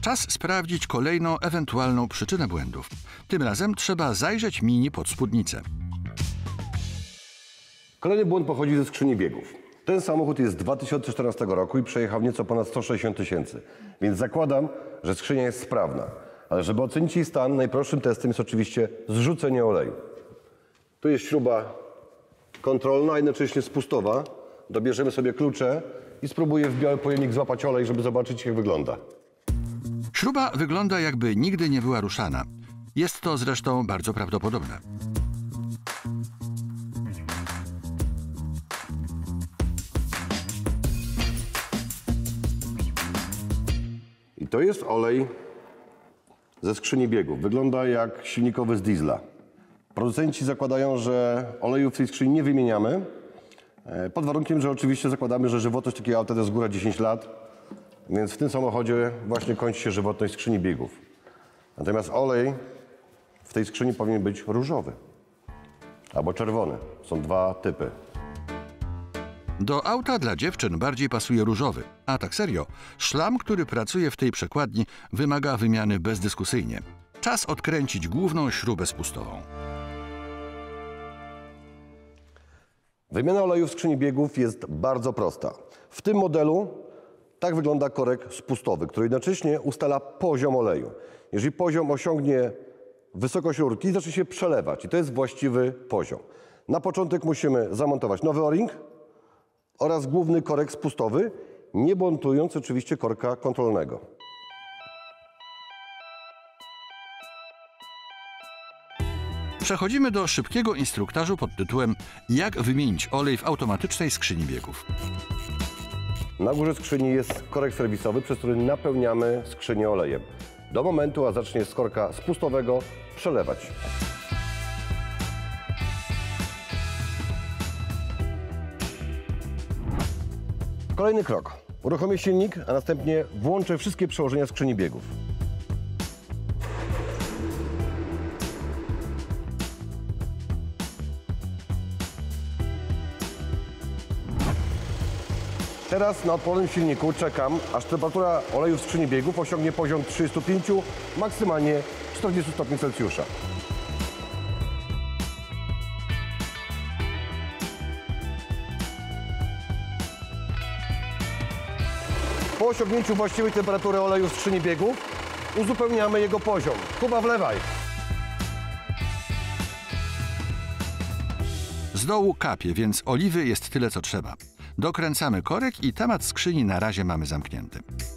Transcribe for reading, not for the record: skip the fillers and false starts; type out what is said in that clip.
Czas sprawdzić kolejną ewentualną przyczynę błędów. Tym razem trzeba zajrzeć Mini pod spódnicę. Kolejny błąd pochodzi ze skrzyni biegów. Ten samochód jest z 2014 roku i przejechał nieco ponad 160 tysięcy, więc zakładam, że skrzynia jest sprawna. Ale żeby ocenić jej stan, najprostszym testem jest oczywiście zrzucenie oleju. Tu jest śruba kontrolna, a jednocześnie spustowa. Dobierzemy sobie klucze i spróbuję w biały pojemnik złapać olej, żeby zobaczyć, jak wygląda. Śruba wygląda, jakby nigdy nie była ruszana. Jest to zresztą bardzo prawdopodobne. I to jest olej ze skrzyni biegów. Wygląda jak silnikowy z diesla. Producenci zakładają, że oleju w tej skrzyni nie wymieniamy, pod warunkiem, że oczywiście zakładamy, że żywotność takiego auta to jest góra 10 lat, więc w tym samochodzie właśnie kończy się żywotność skrzyni biegów. Natomiast olej w tej skrzyni powinien być różowy albo czerwony. Są dwa typy. Do auta dla dziewczyn bardziej pasuje różowy. A tak serio, szlam, który pracuje w tej przekładni, wymaga wymiany bezdyskusyjnie. Czas odkręcić główną śrubę spustową. Wymiana oleju w skrzyni biegów jest bardzo prosta. W tym modelu tak wygląda korek spustowy, który jednocześnie ustala poziom oleju. Jeżeli poziom osiągnie wysokość rurki, zacznie się przelewać i to jest właściwy poziom. Na początek musimy zamontować nowy o-ring oraz główny korek spustowy, nie montując oczywiście korka kontrolnego. Przechodzimy do szybkiego instruktażu pod tytułem Jak wymienić olej w automatycznej skrzyni biegów. Na górze skrzyni jest korek serwisowy, przez który napełniamy skrzynię olejem. Do momentu, a zacznie z korka spustowego przelewać. Kolejny krok. Uruchomię silnik, a następnie włączę wszystkie przełożenia skrzyni biegów. Teraz na odpalonym silniku czekam, aż temperatura oleju w skrzyni biegów osiągnie poziom 35, maksymalnie 40 stopni Celsjusza. Po osiągnięciu właściwej temperatury oleju w skrzyni biegów uzupełniamy jego poziom. Kuba, wlewaj! Z dołu kapie, więc oliwy jest tyle, co trzeba. Dokręcamy korek i temat skrzyni na razie mamy zamknięty.